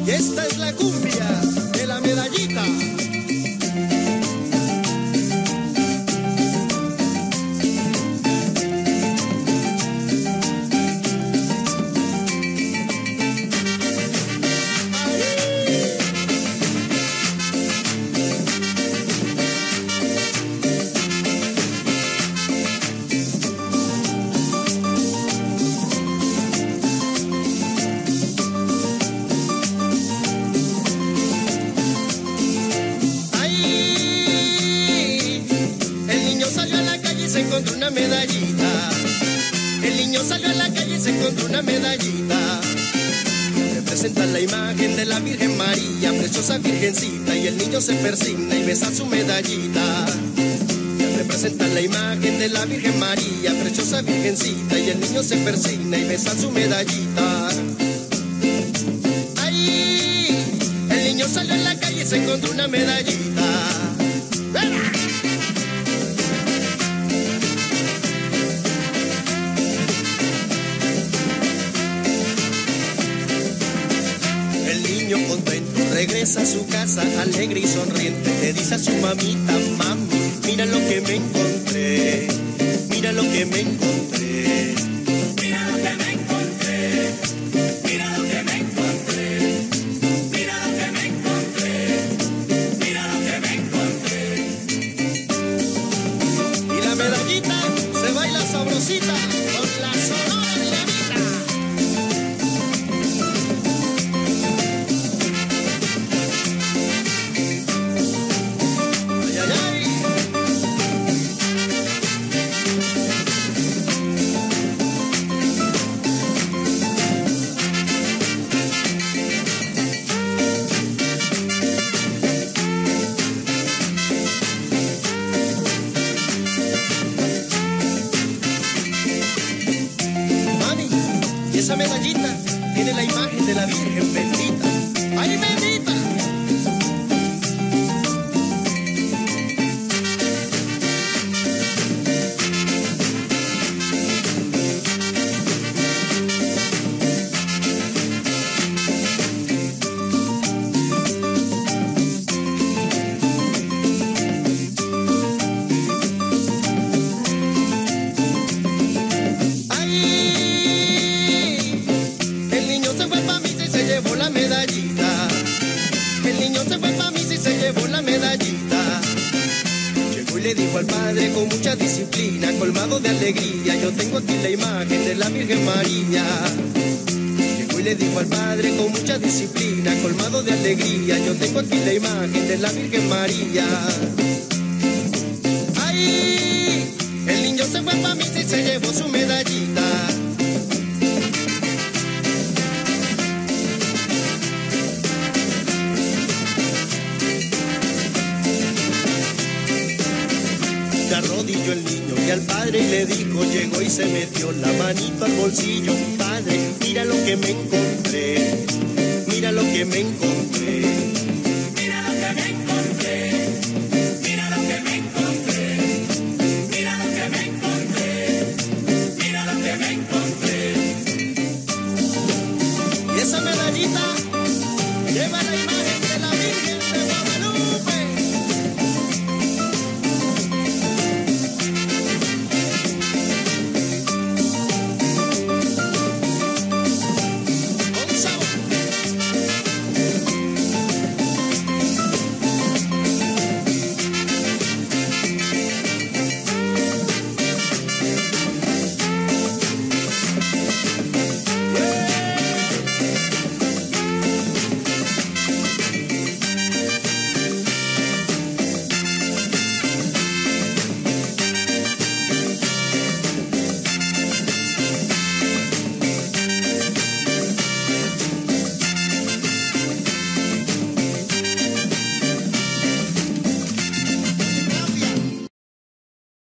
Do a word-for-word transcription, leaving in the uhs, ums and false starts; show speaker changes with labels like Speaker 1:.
Speaker 1: Y esta es la cumbia de la medallita. Se encontró una medallita. El niño salió a la calle y se encontró una medallita. Representa la imagen de la Virgen María, preciosa virgencita, y el niño se persigna y besa su medallita. Representa la imagen de la Virgen María, preciosa virgencita, y el niño se persigna y besa su medallita. Ahí, el niño salió a la calle y se encontró una medallita. ¡Vera! Contento, regresa a su casa alegre y sonriente. Le dice a su mamita: mami, mira lo que me encontré, mira lo que me encontré,
Speaker 2: mira lo que me encontré, mira lo que me encontré, mira lo que me encontré, mira lo que me encontré.
Speaker 1: Y la medallita se baila sabrosita con la sonora dinamita. Esa medallita tiene la imagen de la Virgen bendita. ¡Ay, bendita! La medallita. El niño se fue pa' misa y se llevó la medallita. Llegó y le dijo al padre con mucha disciplina, colmado de alegría: yo tengo aquí la imagen de la Virgen María. Llegó y le dijo al padre con mucha disciplina, colmado de alegría: yo tengo aquí la imagen de la Virgen María. ¡Ay! El niño se fue pa' misa y se llevó su medallita. Se arrodilló el niño y al padre le dijo, llegó y se metió la manito al bolsillo: padre, mira lo que me encontré, mira lo que me encontré,
Speaker 2: mira lo que me encontré, mira lo que me encontré, mira lo que me encontré, mira lo que me encontré.
Speaker 1: Y esa medallita lleva la imagen